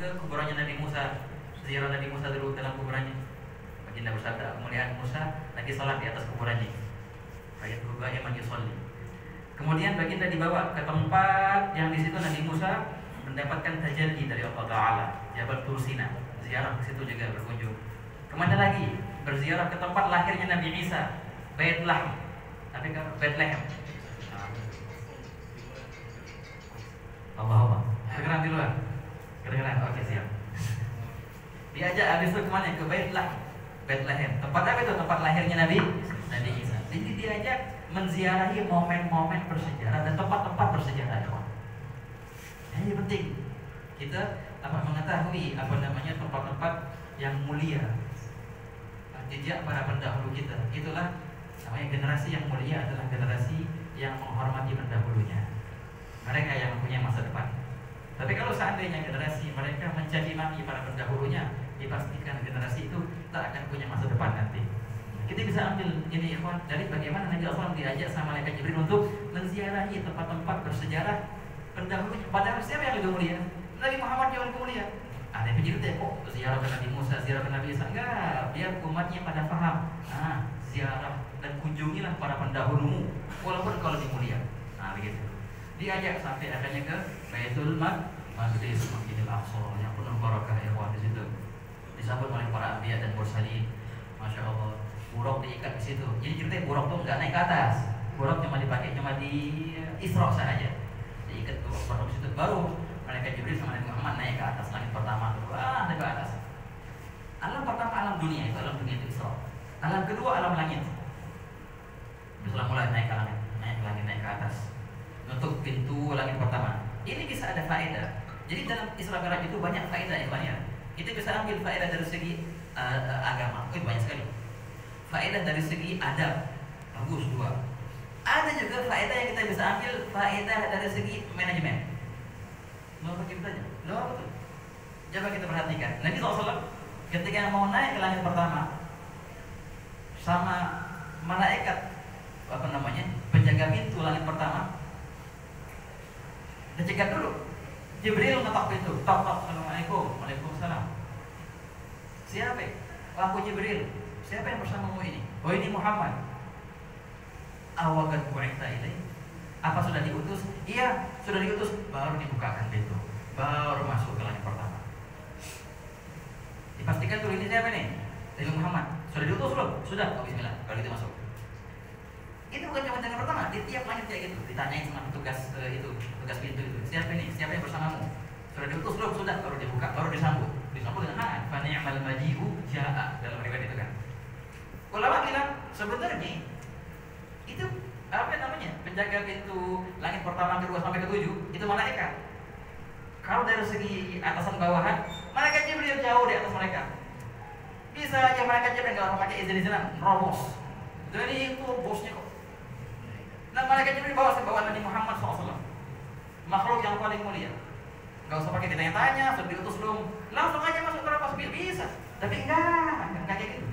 ke kuburannya Nabi Musa, ziarah Nabi Musa dulu dalam kuburannya. Baginda bersabda, "Aku melihat Musa lagi salat di atas kuburannya." Ayat berubah man yusolli. Kemudian baginda dibawa ke tempat yang di situ Nabi Musa mendapatkan tajalli dari Allah Taala, Jabal Tursina. Ziarah ke situ juga berkunjung. Kemana lagi? Berziarah ke tempat lahirnya Nabi Isa, Bethlehem. Tapi kan Bethlehem. Allah. Kedengeran di luar. Kedengeran. Oke, siap. Diajak habis itu kemana? Ke Bethlehem. Tempat apa itu? Tempat lahirnya Nabi Isa. Jadi diajak menziarahi momen-momen bersejarah dan tempat-tempat bersejarah. Ini penting. Kita mengetahui tempat-tempat yang mulia, jejak para pendahulu kita. Itulah namanya generasi yang mulia, adalah generasi yang menghormati pendahulunya. Mereka yang mempunyai masa depan. Tapi kalau seandainya generasi mereka mencaci maki para pendahulunya, dipastikan generasi itu tak akan punya masa depan nanti. Kita bisa ambil ini ikhwan dari bagaimana Nabi SAW diajak sama malaikat Jibril untuk menziarahi tempat-tempat bersejarah pendahulunya. Padahal siapa yang lebih mulia? Nabi Muhammad yang lebih mulia. Ada yang cerita kok ziarah ke Nabi Musa, ziarah ke Nabi Isa. Enggak, biar umatnya pada paham. Ziarah dan kunjungilah para pendahulumu walaupun kau lebih mulia. Begitu. Diajak sampai akhirnya ke Baitul Maqdis, Masjidil Aqsa yang penuh barakah ikhwan di situ. Disambut oleh para anbiya dan mursalin. Masya Allah. Buruk diikat di situ. Jadi ceritanya buruk tuh enggak naik ke atas. Buruk cuma dipakai cuma di Isra saja. Diikat tuh buruk di situ. Baru malaikat Jibril sama Nabi Muhammad naik ke atas langit pertama tuh. Naik ke atas. Alam pertama alam dunia itu, alam dunia itu Isra. Alam kedua alam langit. Setelah mulai naik ke langit, naik ke atas. Untuk pintu langit pertama. Ini bisa ada faedah. Jadi dalam Isra Mi'raj itu banyak faedah ya. Kita bisa ambil faedah dari segi agama. Banyak sekali. Faedah dari segi adab. Bagus dua. Ada juga faedah yang kita bisa ambil, faedah dari segi manajemen. Mau pakai kita aja. Betul. Coba kita perhatikan. Nabi SAW ketika mau naik ke langit pertama sama malaikat penjaga pintu langit pertama, dia cegat dulu. Jibril ngetok pintu, tok. Assalamualaikum. Waalaikumsalam. Siapa? Aku Jibril. Siapa yang bersamamu ini? Oh, ini Muhammad. Awagan bu'itha ilaih. Apa sudah diutus? Iya, sudah diutus. Baru dibukakan pintu, baru masuk ke langit pertama. Dipastikan dulu ini siapa nih? Nabi Muhammad. Sudah diutus belum? Sudah. Oh, bismillah. Kalau itu masuk. Itu bukan cuma yang pertama, di tiap langit kayak gitu. Ditanyain sama petugas petugas pintu itu. Siapa nih? Siapa yang bersamamu? Sudah diutus belum? Sudah. Baru dibuka, baru disambut. Disambut dengan fa ni'mal maji'u ja'a, dalam riwayat itu kan. Ulama bilang sebenarnya itu penjaga pintu langit pertama, kedua sampai ketujuh itu malaikat. Kalau dari segi atasan bawahan, malaikat Jibril jauh di atas mereka. Bisa aja malaikat Jibril nggak pakai izin-izinan, robos. Jadi itu bosnya kok. Nah, malaikat Jibril bawa Nabi Muhammad SAW, makhluk yang paling mulia. Nggak usah pakai ditanya-tanya, sudah diutus belum, langsung aja masuk neraka bisa. Tapi enggak kayak gitu.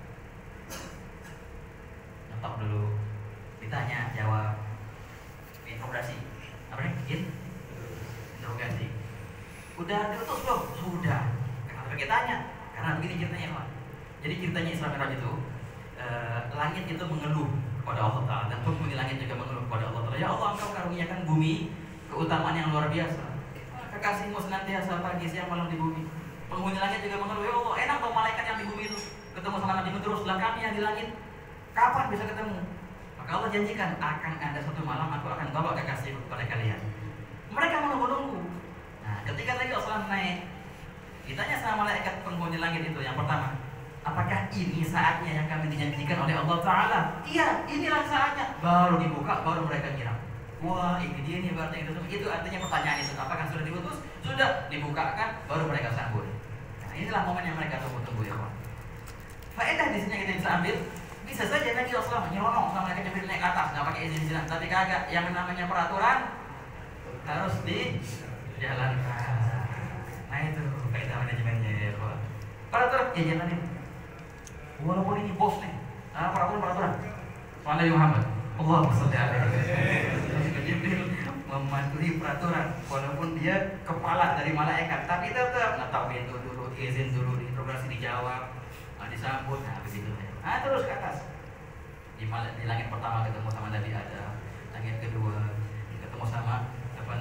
Ngetok dulu, ditanya, jawab, interogasi. Apa nih? Interogasi. Udah diutus belum? Sudah. Kenapa pakai tanya? Karena begini ceritanya, Pak. Jadi ceritanya Isra Mi'raj itu, langit itu mengeluh kepada Allah Ta'ala, dan penghuni langit juga mengeluh kepada Allah Ta'ala. Ya Allah, Engkau karuniakan bumi keutamaan yang luar biasa. Kekasihmu senantiasa pagi siang malam di bumi. Penghuni langit juga mengeluh, ya Allah, enak dong malaikat yang di bumi itu ketemu sama Nabi terus, lah kami yang di langit kapan bisa ketemu? Maka Allah janjikan, akan ada suatu malam aku akan bawa kekasih kepada kalian. Mereka menunggu-nunggu. Nah, ketika Nabi SAW naik, ditanya sama malaikat penghuni langit itu yang pertama, apakah ini saatnya yang kami dijanjikan oleh Allah Ta'ala? Iya, inilah saatnya. Baru dibuka, baru mereka ngira, wah ini dia nih berarti itu artinya pertanyaan itu. Apakah sudah diutus? Sudah. Dibukakan, baru mereka sambut. Nah, inilah momen yang mereka tunggu-tunggu ya kawan. Faedah di sini kita bisa ambil, bisa saja Nabi SAW nyelonong sama mereka Jibril naik atas, nggak pakai izin-izinan. Tapi kagak, yang namanya peraturan harus dijalankan. Nah itu faedah manajemennya ya kawan. Peraturan ya jalanin. Walaupun ini bos nih, peraturan. Soal Nabi Muhammad, Allahumma sholli alaihi. Jibril mematuhi peraturan, walaupun dia kepala dari malaikat, tapi tetap ngetok pintu dulu, izin dulu, interogasi dijawab, disambut, nah begitu. Terus ke atas. Di langit pertama ketemu sama Nabi Adam, langit kedua ketemu sama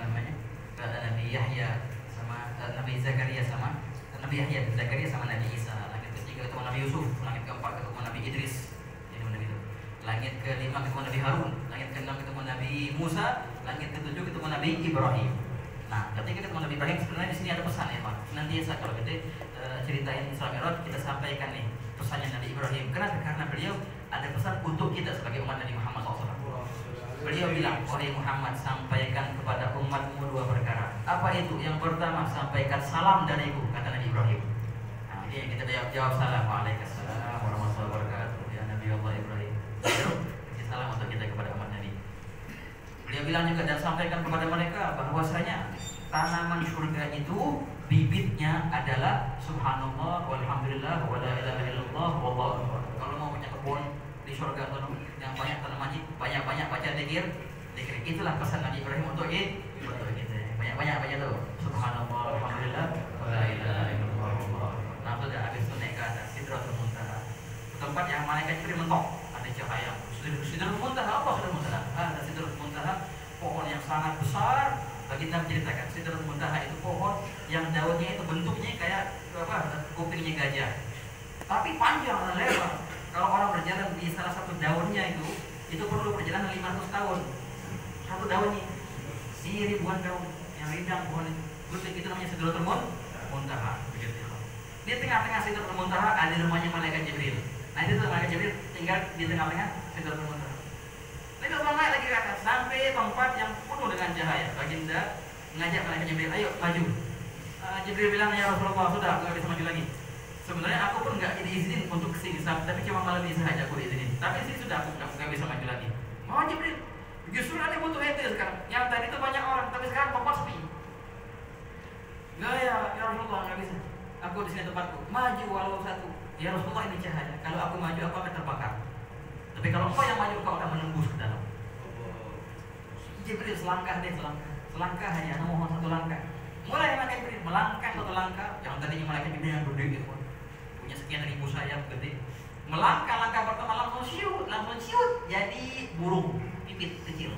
Nabi Yahya sama Nabi Zakaria sama Nabi Nabi Isa. Langit ketiga ketemu Nabi Yusuf, langit keempat ketemu Nabi Idris. Langit kelima ketemu Nabi Harun, langit keenam ketemu Nabi Musa, langit ketujuh ketemu Nabi Ibrahim. Nah, ketika ketemu Nabi Ibrahim, sebenarnya di sini ada pesan ya, Pak. Nanti kalau kita ceritain Isra Mi'raj, kita sampaikan nih pesannya Nabi Ibrahim. Kenapa? Karena beliau ada pesan untuk kita sebagai umat Nabi Muhammad SAW. Beliau bilang, wahai Muhammad, sampaikan kepada umatmu dua perkara. Apa itu? Yang pertama, sampaikan salam dariku, kata Nabi Ibrahim. Nah, ini kita jawab salam. Waalaikumsalam warahmatullahi wabarakatuh. Ya Nabi Allah Ibrahim. Kasih salam untuk kita kepada umat Nabi. Beliau bilang juga dan sampaikan kepada mereka bahwasanya tanaman surga itu bibitnya adalah subhanallah walhamdulillah wala ilaha illallah wallahu akbar. Kalau mau punya kebun di surga tuh yang banyak tanaman, banyak-banyak baca zikir. Itulah pesan Nabi Ibrahim untuk kita. Banyak-banyak baca tuh subhanallah walhamdulillah wala ilaha illallah. Nah, sudah habis itu naik ke atas Sidratul Muntaha. Tempat yang malaikat Jibril mentok. Cahaya. Sidratul Muntaha apa Sidratul Muntaha? Ada Sidratul Muntaha, pohon yang sangat besar. Baginda menceritakan Sidratul Muntaha itu pohon yang daunnya itu bentuknya kayak kupingnya gajah, tapi panjang dan lebar. Kalau orang berjalan di salah satu daunnya itu perlu perjalanan 500 tahun. Satu daunnya, ribuan daun yang rindang pohon itu. Itu namanya Sidratul Muntaha. Di tengah-tengah Sidratul Muntaha ada rumahnya malaikat Jibril. Nah itu malaikat Jibril tinggal di tengah-tengah Sidratul Muntaha. Lalu naik lagi ke atas sampai tempat yang penuh dengan cahaya. Baginda mengajak malaikat Jibril, ayo maju. Jibril bilang, ya Rasulullah, sudah nggak bisa maju lagi. Sebenarnya aku pun nggak diizinin untuk kesini, tapi cuma malam ini saja aku diizinin. Tapi sini sudah aku nggak bisa maju lagi. Mau Jibril, justru nanti butuh ente sekarang. Yang tadi itu banyak orang, tapi sekarang tempat sepi. Nggak ya Rasulullah, nggak bisa. Aku di sini tempatku. Maju walau satu. Ya Rasulullah, ini cahaya. Kalau aku maju aku akan terbakar. Tapi kalau engkau yang maju kau akan menembus ke dalam. Jibril selangkah selangkah hanya mohon satu langkah. Mulai malaikat Jibril melangkah satu langkah. Yang tadinya malaikat Jibril yang gede gitu, punya sekian ribu sayap gede. Langkah pertama langsung siut, jadi burung pipit kecil.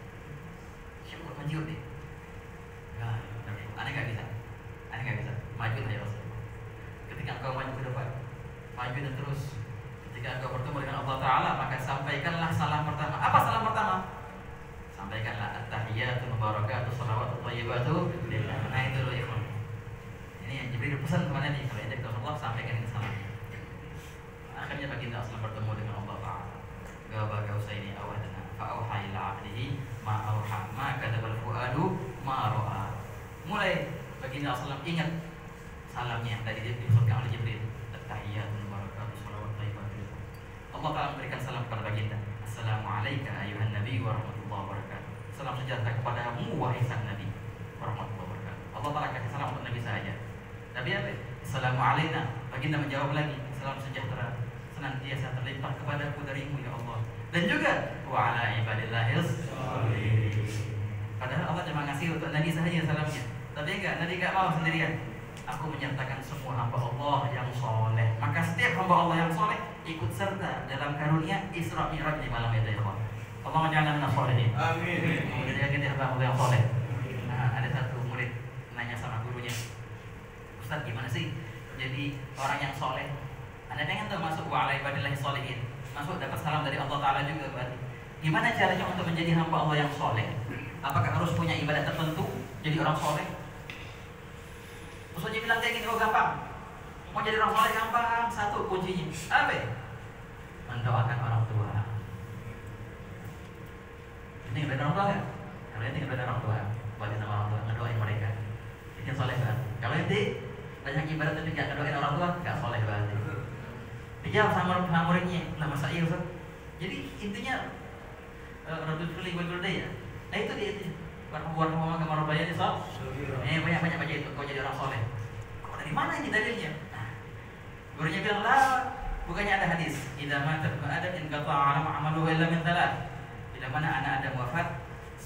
Siut menjiut deh. Nah, aneh nggak bisa. Maju lah ya Rasulullah. Ketika engkau maju ke depan, maju dan terus. Ketika engkau bertemu dengan Allah Ta'ala, maka sampaikanlah salam pertama. Apa salam pertama? Sampaikanlah at-tahiyyatu mubarakatuh shalawatu thayyibatu lillah. Nah itu loh ikhwan. Ini yang Jibril pesan kepada Nabi, kalau ada Rasulullah sampaikan ini salam. Akhirnya baginda Aslam bertemu dengan Allah Ta'ala. Gaba gausaini awadna fa'auha ila 'abdihi ma auha ma kadzabal fuadu ma ra'a. Mulai baginda Aslam ingat salamnya yang tadi disebutkan oleh Jibril. At-tahiyyatu mubarakatuh shalawatu thayyibatu lillah. Allah Ta'ala memberikan salam kepada baginda. Assalamualaikum ayuhan nabi wa rahmatullahi wa barakatuh. Salam sejahtera kepadamu wahai sang nabi warahmatullahi wabarakatuh. Allah Ta'ala kasih salam untuk nabi saja. Nabi apa? Assalamualaikum. Baginda menjawab lagi, salam sejahtera senantiasa terlimpah kepadaku darimu ya Allah. Dan juga wa ala ibadillahis sholihin. Padahal Allah cuma ngasih untuk nabi saja salamnya. Tapi nabi enggak mau sendirian. Aku menyertakan semua hamba Allah yang soleh. Maka setiap hamba Allah yang soleh ikut serta dalam karunia Isra Mi'raj di malam itu ya Allah. Allah menjadikan kita solehin. Amin. Menjadikan kita hamba Allah yang soleh. Nah, ada satu murid nanya sama gurunya, Ustaz gimana sih jadi orang yang soleh? Anda pengen tuh masuk wa ala ibadillahi sholihin, masuk dapat salam dari Allah Ta'ala juga berarti. Gimana caranya untuk menjadi hamba Allah yang soleh? Apakah harus punya ibadah tertentu jadi orang soleh? Maksudnya bilang kayak gini, oh gampang. Mau jadi orang soleh gampang, satu kuncinya. Apa? Mendoakan orang tua. Ini ibadah orang tua nggak? Kalau ini ibadah orang tua, buatin sama orang tua, ngedoain mereka. Ini soleh banget. Kalau ini banyak ibadah tapi nggak ngedoain orang tua, nggak soleh banget. Dijawab sama muridnya, lah masa iya Ustaz? Jadi intinya Rabbul Fili wal Gulday ya. Nah itu dia itu. Warahmatullahi wabarakatuh. Banyak baca itu. Kau jadi orang soleh. Kau dari mana ini dalilnya? Nah, gurunya bilang lah, bukannya ada hadis. Idza mata ibnu Adam in qata'a amaluhu illa min thalath. Bila mana anak Adam wafat,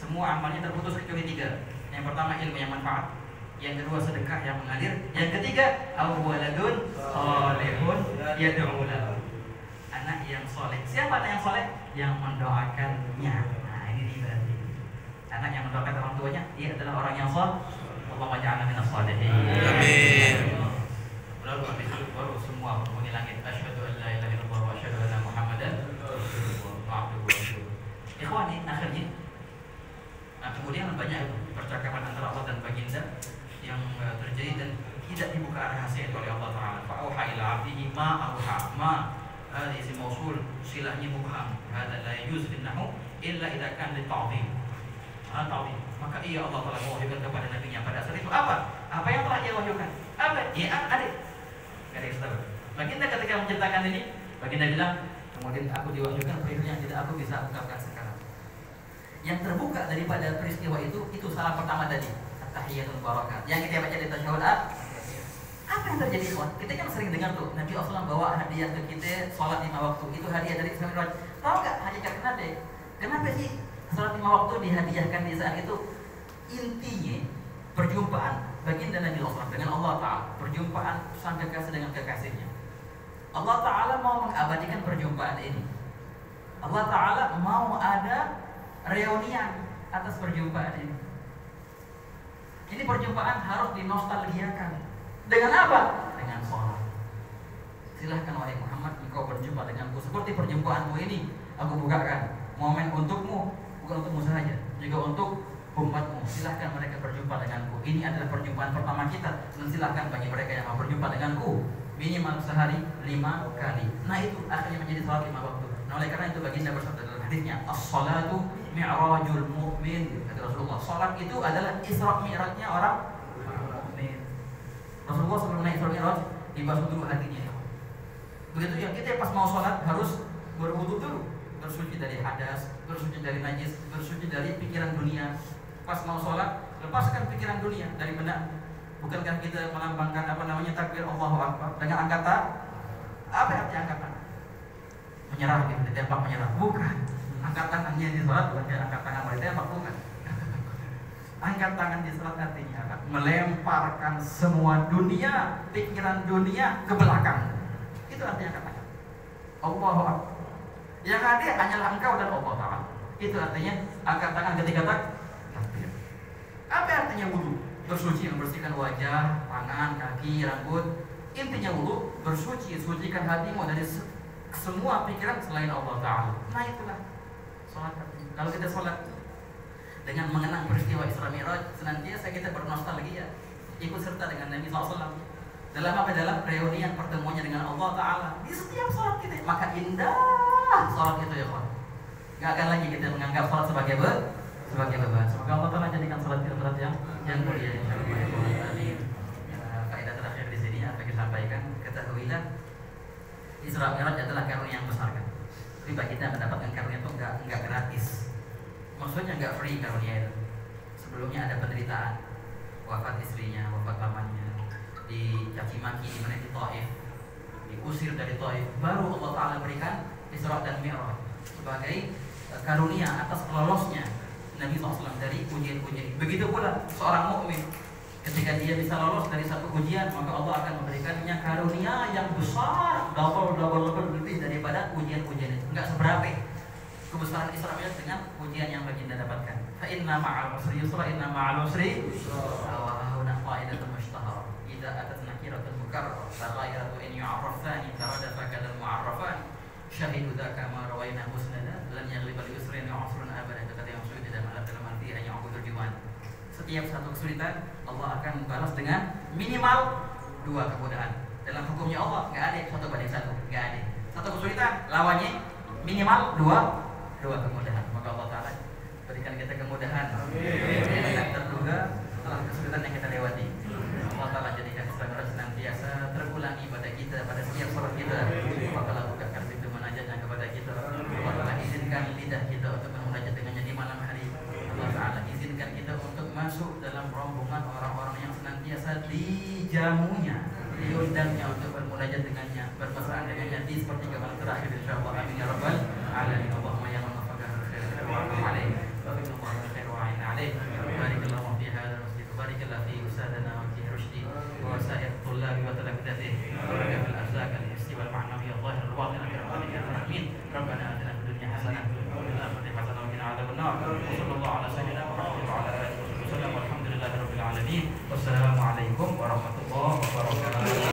semua amalnya terputus kecuali 3. Yang pertama ilmu yang manfaat, yang kedua sedekah yang mengalir, yang ketiga awwaladun sholihun yad'u lahu. Anak yang soleh. Siapa anak yang soleh? Yang mendoakannya. Nah ini dia. Anak yang mendoakan orang tuanya, dia adalah orang yang soleh. Allahumma ja'alna minas sholihin. Amin. Lalu habis itu baru semua penghuni langit asyhadu an la ilaha illallah wa asyhadu anna Muhammadan rasulullah abduhu wa rasuluh. Ikhwani, akhirnya kemudian banyak percakapan antara Allah dan baginda yang terjadi dan tidak dibuka rahasia itu oleh Allah Ta'ala. Fa'auha ila 'abdihi ma auha ma hadhihi isim mausul silahnya mubham. Hadza la yajuz fi an-nahwu illa idza kana li ta'dhim. Ta'dhim. Maka iya Allah Ta'ala mewahyukan kepada nabinya pada saat itu apa? Apa yang telah dia wahyukan? Apa? Ya adik. Enggak ada yang tahu. Baginda ketika menceritakan ini, baginda bilang, kemudian aku diwahyukan peristiwa yang tidak aku bisa ungkapkan sekarang. Yang terbuka daripada peristiwa itu salam pertama tadi, at-tahiyatul barakat. Yang kita baca di tasyahud apa yang terjadi, kawan? Kita kan sering dengar tuh Nabi SAW bawa hadiah ke kita, sholat 5 waktu. Itu hadiah dari Isra Mi'raj. Tahu nggak hakikat kenapa? Kenapa sih sholat 5 waktu dihadiahkan di saat itu? Intinya perjumpaan baginda Nabi SAW dengan Allah Ta'ala, perjumpaan sang kekasih dengan kekasihnya. Allah Ta'ala mau mengabadikan perjumpaan ini. Allah Ta'ala mau ada reunian atas perjumpaan ini. Ini perjumpaan harus dinostalgiakan. Dengan apa? Dengan sholat. Silahkan wahai Muhammad, engkau berjumpa denganku seperti perjumpaanmu ini. Aku bukakan momen untukmu, bukan untukmu saja, juga untuk umatmu. Silahkan mereka berjumpa denganku. Ini adalah perjumpaan pertama kita. Dan silahkan bagi mereka yang mau berjumpa denganku minimal sehari 5 kali. Nah itu akhirnya menjadi sholat 5 waktu. Nah oleh karena itu baginda bersabda dalam hadisnya, as-salatu mi'rajul mu'min. Kata Rasulullah, sholat itu adalah Isra Mi'rajnya orang mukmin. Rasulullah sebelum naik Isra Mi'raj dibasuh dulu hatinya. Begitu ya, kita pas mau sholat harus berwudu dulu, bersuci dari hadas, bersuci dari najis, bersuci dari pikiran dunia. Pas mau sholat, lepaskan pikiran dunia dari benak. Bukankah kita melambangkan takbir Allahu Akbar dengan angkat tangan? Apa arti angkat tangan? Menyerah, gitu, ditembak menyerah. Bukan. Angkat tangannya di sholat bukan angkat tangan mau ditembak, bukan. Angkat tangan di sholat artinya apa? Melemparkan semua dunia, pikiran dunia ke belakang. Itu artinya angkat tangan. Allahu Akbar. Yang hadir hanyalah engkau dan Allah Ta'ala. Itu artinya angkat tangan ketika takbir. Apa artinya wudu? Bersuci, membersihkan wajah, tangan, kaki, rambut. Intinya wudu, bersuci, sucikan hatimu dari semua pikiran selain Allah Ta'ala. Nah itulah sholat. Kalau kita sholat dengan mengenang peristiwa Isra Mi'raj, senantiasa kita bernostalgia, ikut serta dengan Nabi SAW. Dalam apa? Dalam reunian pertemuannya dengan Allah Ta'ala di setiap sholat kita. Maka indah sholat itu ya kawan. Gak akan lagi kita menganggap sholat sebagai beban. Semoga Allah Ta'ala jadikan sholat kita berat yang mulia insyaallah. Amin. Faedah terakhir di sini apa yang disampaikan, ketahuilah Isra Mi'raj adalah karunia yang besar kan. Tapi bagi kita mendapatkan karunia itu enggak gratis. Maksudnya enggak free karunia itu. Sebelumnya ada penderitaan, wafat istrinya, wafat pamannya, dicaci maki di mana di Taif, diusir dari Taif. Baru Allah Ta'ala berikan Isra dan Mi'raj sebagai karunia atas lolosnya Nabi SAW dari ujian-ujian. Begitu pula seorang mukmin ketika dia bisa lolos dari satu ujian, maka Allah akan memberikannya karunia yang besar, double lebih daripada ujian-ujian itu. Enggak seberapa kebesaran Isra Mi'raj dengan ujian yang baginda dapatkan. Fa inna ma'al usri yusra, inna ma'al usri wa huna qa'idatun mushtahara. Idza atat nakiratun mukarrar, faghayratu in yu'arrafani taradafa kadal mu'arrafan. Syahidu dzaka ma rawaina musnada lan yaghlibal yusrin wa usrun abadan. Kata yang sulit dalam arti hanya ubudul jiwan. Setiap satu kesulitan Allah akan balas dengan minimal 2 kemudahan. Dalam hukumnya Allah nggak ada 1 banding 1, nggak ada. Satu kesulitan lawannya minimal 2 kemudahan. Maka Allah Ta'ala berikan kita kemudahan. Yang terduga setelah kesulitan yang kita lewati. Allah Ta'ala jadikan Isra Mi'raj senantiasa terulangi pada kita pada setiap salat kita. Allah Ta'ala bukakan pintu munajatnya kepada kita. Allah Ta'ala izinkan lidah kita untuk bermunajat dengannya di malam hari. Allah Ta'ala izinkan kita untuk masuk dalam rombongan orang-orang yang senantiasa dijamunya, diundangnya untuk bermunajat dengannya, bermesraan dengannya di sepertiga malam terakhir insyaallah. Amin ya rabbal alamin. Allahumma ya man wafaqana khairan wa alaih. وفقنا الله خير وعين عليه. بارك اللهم في هذا المسجد وبارك الله في أستاذنا وفي رشدي وسائر الطلاب وتلامذته وبارك في الأرزاق الحسي والمعنوي الظاهر الباطن برحمتك يا أرحم الراحمين. ربنا آتنا في الدنيا حسنة وفي الآخرة حسنة وقنا عذاب النار. وصلى الله على سيدنا محمد وعلى آله وصحبه وسلم والحمد لله رب العالمين. والسلام عليكم ورحمة الله.